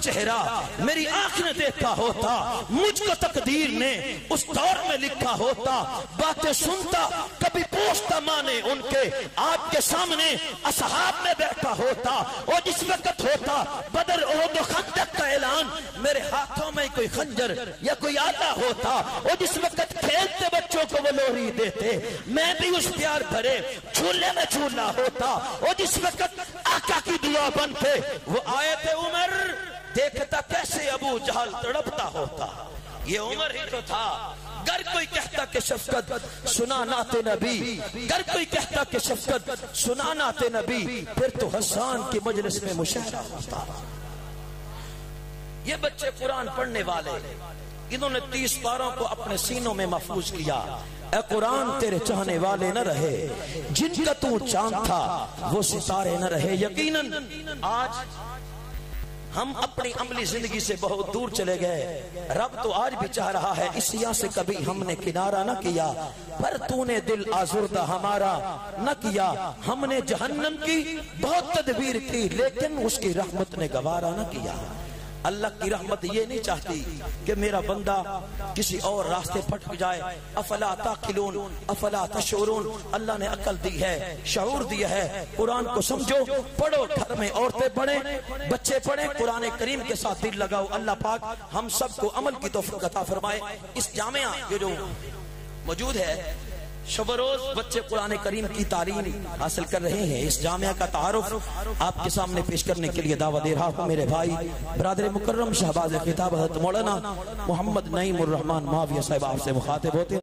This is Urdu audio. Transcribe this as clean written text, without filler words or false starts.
چہرہ میری آنکھ نے دیکھا ہوتا، مجھ کو تقدیر نے اس دور میں لکھا ہوتا، باتیں سنتا کبھی پوچھتا مانے ان کے، آپ کے سامنے اصحاب میں بیٹھا ہوتا، اور جس وقت ہوتا بدر احد و خندق کا اعلان، میرے ہاتھوں میں کوئی خنجر یا کوئی آلہ ہوتا، اور جس وقت کھیلتے بچوں کو وہ لوری دیتے، میں بھی اس پیار بھرے جھولے میں جھولا ہوتا، اور جس وقت آقا کی دعا بنتے وہ آئے تھے عمر، دیکھتا کیسے ابو جہل تڑپتا ہوتا۔ یہ عمر ہی تو تھا، گر کوئی کہتا کہ شفقت سنا نعت نبی، گر کوئی کہتا کہ شفقت سنا نعت نبی، پھر تو حسان کی مجلس میں مشاہدہ ہوتا۔ یہ بچے قرآن پڑھنے والے، انہوں نے 30 پاروں کو اپنے سینوں میں محفوظ کیا۔ اے قرآن تیرے چاہنے والے نہ رہے، جن کا تو چاند تھا وہ ستارے نہ رہے۔ یقیناً آج ہم اپنی عملی زندگی سے بہت دور چلے گئے، رب تو آج بھی چاہ رہا ہے اس سیاہ سے کبھی ہم نے کنارہ نہ کیا، پر تو نے دل آزردہ ہمارا نہ کیا۔ ہم نے جہنم کی بہت تدبیر کی لیکن اس کی رحمت نے گوارا نہ کیا۔ اللہ کی رحمت یہ نہیں چاہتی کہ میرا بندہ کسی اور راستے پھٹک جائے۔ افلا تعقلون افلا تشعرون، اللہ نے عقل دی ہے، شعور دیا ہے، قرآن کو سمجھو، پڑھو، گھر میں عورتیں پڑھیں، بچے پڑھیں، قرآن کریم کے ساتھ دل لگاؤ۔ اللہ پاک ہم سب کو عمل کی توفیق عطا فرمائے۔ اس جامعہ یہ جو موجود ہے، شب روز بچے قرآن کریم کی تعلیم حاصل کر رہے ہیں، اس جامعہ کا تعارف آپ کے سامنے پیش کرنے کے لیے دعوت دے رہا ہوں۔ میرے بھائی برادر مکرم شہباز خطاب حضرت مولانا محمد نعیم الرحمن معاویہ صاحب آپ سے مخاطب ہوتے ہیں۔